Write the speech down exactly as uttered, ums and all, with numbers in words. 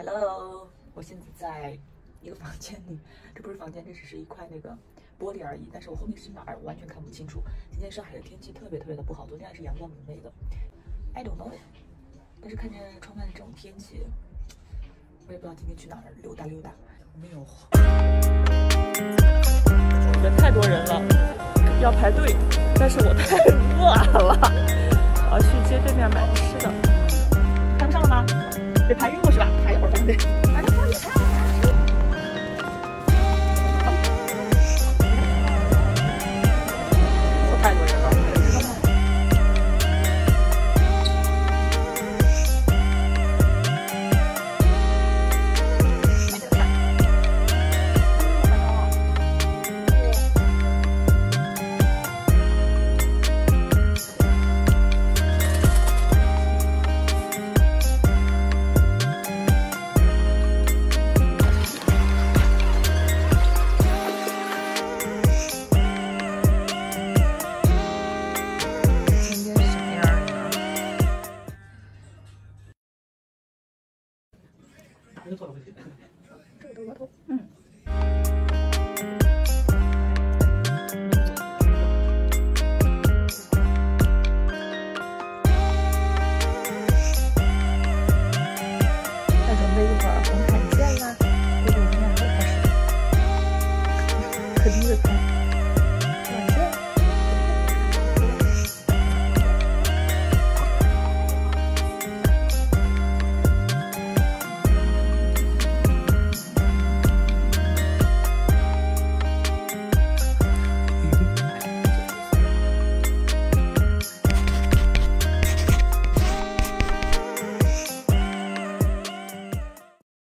Hello， 我现在在一个房间里，这不是房间，这只是一块那个玻璃而已。但是我后面是哪儿，我完全看不清楚。今天上海的天气特别特别的不好，昨天还是阳光明媚的。I don't know， 但是看着窗外的这种天气，我也不知道今天去哪儿溜达溜达。没有，人太多人了，要排队，但是我太饿了，我要去街对面买吃的。看不上了吗？得排运过去吧，排一会儿排队。